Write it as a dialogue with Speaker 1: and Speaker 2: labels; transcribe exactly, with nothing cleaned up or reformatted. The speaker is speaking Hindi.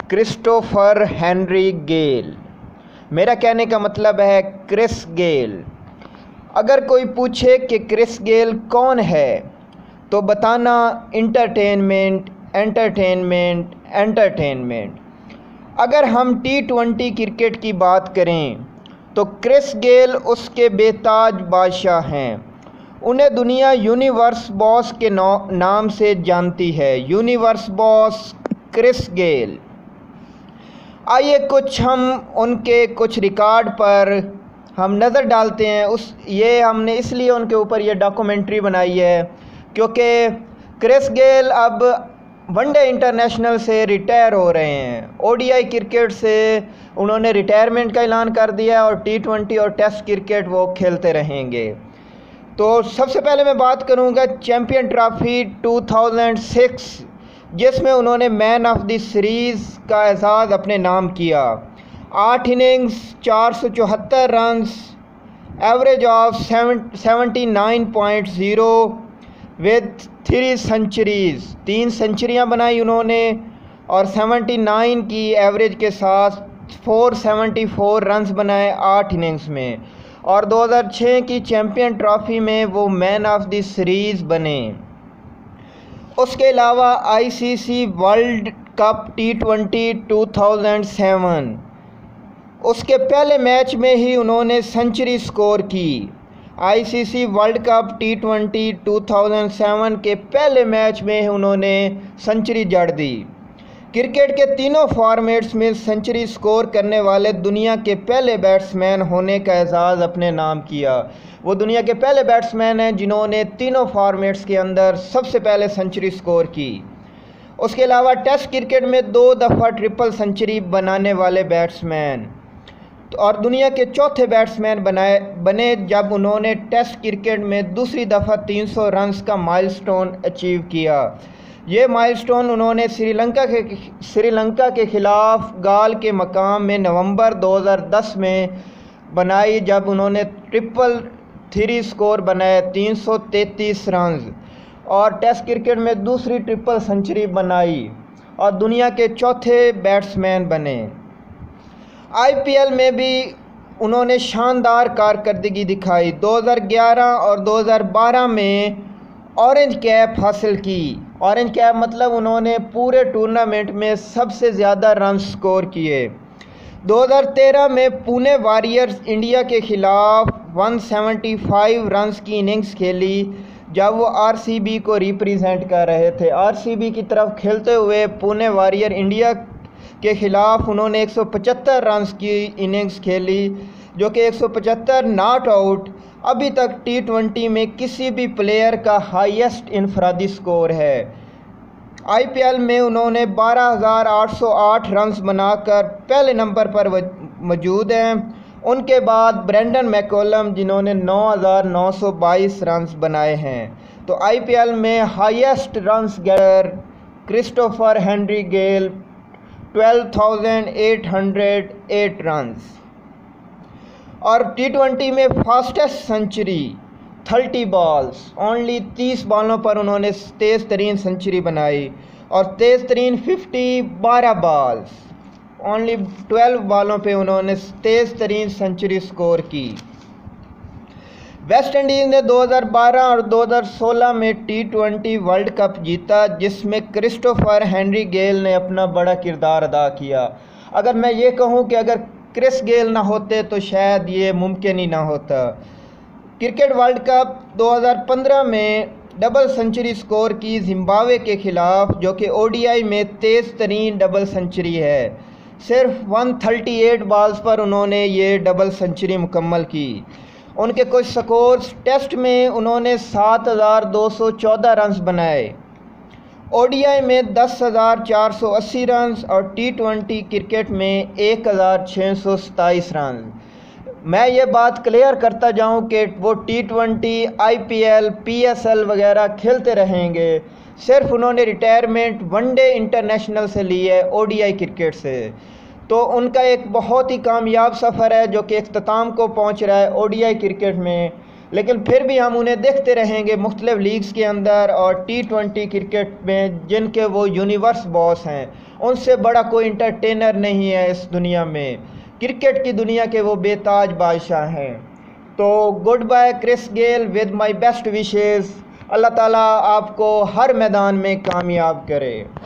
Speaker 1: क्रिस्टोफर हेनरी गेल। मेरा कहने का मतलब है क्रिस गेल। अगर कोई पूछे कि क्रिस गेल कौन है तो बताना इंटरटेनमेंट एंटरटेनमेंट एंटरटेनमेंट। अगर हम टी ट्वेंटी क्रिकेट की बात करें तो क्रिस गेल उसके बेताज बादशाह हैं। उन्हें दुनिया यूनिवर्स बॉस के नाम से जानती है, यूनिवर्स बॉस क्रिस गेल। आइए कुछ हम उनके कुछ रिकॉर्ड पर हम नज़र डालते हैं। उस ये हमने इसलिए उनके ऊपर ये डॉक्यूमेंट्री बनाई है क्योंकि क्रिस गेल अब वनडे इंटरनेशनल से रिटायर हो रहे हैं। ओडीआई क्रिकेट से उन्होंने रिटायरमेंट का ऐलान कर दिया और टी ट्वेंटी और टेस्ट क्रिकेट वो खेलते रहेंगे। तो सबसे पहले मैं बात करूंगा चैम्पियन ट्रॉफी दो हज़ार छह, जिसमें उन्होंने मैन ऑफ द सीरीज़ का एजाज़ अपने नाम किया। आठ इनिंग्स, चार सौ चौहत्तर runs, average of seventy nine point zero with three centuries, तीन सेंचुरियां बनाई उन्होंने और उन्यासी की एवरेज के साथ चार सौ चौहत्तर रन्स बनाए आठ इनिंग्स में। और दो हज़ार छह की चैम्पियन ट्रॉफी में वो मैन ऑफ द सीरीज़ बने। उसके अलावा ICC world cup T twenty दो हज़ार सात, उसके पहले मैच में ही उन्होंने सेंचुरी स्कोर की। ICC world cup T twenty दो हज़ार सात के पहले मैच में ही उन्होंने सेंचुरी जड़ दी। क्रिकेट के तीनों फॉर्मेट्स में सेंचुरी स्कोर करने वाले दुनिया के पहले बैट्समैन होने का एजाज़ अपने नाम किया। वो दुनिया के पहले बैट्समैन हैं जिन्होंने तीनों फॉर्मेट्स के अंदर सबसे पहले सेंचुरी स्कोर की। उसके अलावा टेस्ट क्रिकेट में दो दफ़ा ट्रिपल सेंचुरी बनाने वाले बैट्समैन और दुनिया के चौथे बैट्समैन बनाए बने जब उन्होंने टेस्ट क्रिकेट में दूसरी दफ़ा तीन सौ रन्स का माइलस्टोन अचीव किया। ये माइलस्टोन उन्होंने श्रीलंका के श्रीलंका के ख़िलाफ़ गाल के मकाम में नवंबर दो हज़ार दस में बनाई, जब उन्होंने ट्रिपल थ्री स्कोर बनाए तीन सौ तैंतीस रन्स और टेस्ट क्रिकेट में दूसरी ट्रिपल सेंचुरी बनाई और दुनिया के चौथे बैट्समैन बने। आईपीएल में भी उन्होंने शानदार कारकर्दगी दिखाई। दो हज़ार ग्यारह और दो हज़ार बारह में ऑरेंज कैप हासिल की। ऑरेंज कैप मतलब उन्होंने पूरे टूर्नामेंट में सबसे ज़्यादा रन स्कोर किए। दो हज़ार तेरह में पुणे वॉरियर्स इंडिया के ख़िलाफ़ एक सौ पचहत्तर रन्स की इनिंग्स खेली जब वो आरसीबी को रिप्रेजेंट कर रहे थे। आरसीबी की तरफ खेलते हुए पुणे वॉरियर इंडिया के ख़िलाफ़ उन्होंने एक सौ पचहत्तर रन्स की इनिंग्स खेली, जो कि एक सौ पचहत्तर नॉट आउट अभी तक टी ट्वेंटी में किसी भी प्लेयर का हाईएस्ट इनफरादी स्कोर है। आईपीएल में उन्होंने बारह हज़ार आठ सौ आठ रन्स बनाकर पहले नंबर पर मौजूद हैं। उनके बाद ब्रेंडन मैकलम जिन्होंने नौ हज़ार नौ सौ बाईस रन्स बनाए हैं। तो आईपीएल में highest runs getter Christopher Henry Gayle बारह हज़ार आठ सौ आठ रन्स और टी ट्वेंटी में फास्टेस्ट सेंचुरी तीस बॉल्स, ओनली तीस बॉलों पर उन्होंने तेज़ तरीन सेंचुरी बनाई और तेज़ तरीन पचास बारह बॉल्स, ओनली बारह बॉलों पे उन्होंने तेज़ तरीन सेंचुरी स्कोर की। वेस्ट इंडीज़ ने दो हज़ार बारह और दो हज़ार सोलह में टी ट्वेंटी वर्ल्ड कप जीता, जिसमें क्रिस्टोफर हेनरी गेल ने अपना बड़ा किरदार अदा किया। अगर मैं ये कहूँ कि अगर क्रिस गेल ना होते तो शायद ये मुमकिन ही ना होता। क्रिकेट वर्ल्ड कप दो हज़ार पंद्रह में डबल सेंचुरी स्कोर की जिम्बाब्वे के ख़िलाफ़, जो कि ओडीआई में तेज़ तरीन डबल सेंचुरी है। सिर्फ एक सौ अड़तीस बॉल्स पर उन्होंने ये डबल सेंचुरी मुकम्मल की। उनके कुछ स्कोर्स टेस्ट में उन्होंने सात हज़ार दो सौ चौदह रन्स बनाए, ओडीआई में दस हज़ार चार सौ अस्सी रन्स और टी ट्वेंटी क्रिकेट में एक हज़ार छः सौ सताईस रन। मैं ये बात क्लियर करता जाऊं कि वो टी ट्वेंटी, आईपीएल, पीएसएल वगैरह खेलते रहेंगे। सिर्फ उन्होंने रिटायरमेंट वनडे इंटरनेशनल से ली है, ओडीआई क्रिकेट से। तो उनका एक बहुत ही कामयाब सफ़र है जो कि इख्तिताम को पहुंच रहा है ओडीआई क्रिकेट में। लेकिन फिर भी हम उन्हें देखते रहेंगे मुख्तलिफ लीग्स के अंदर और टी ट्वेंटी क्रिकेट में, जिनके वो यूनिवर्स बॉस हैं। उनसे बड़ा कोई इंटरटेनर नहीं है इस दुनिया में। क्रिकेट की दुनिया के वो बेताज बादशाह हैं। तो good bye Chris Gayle with my best wishes. अल्लाह ताला आपको हर मैदान में कामयाब करे।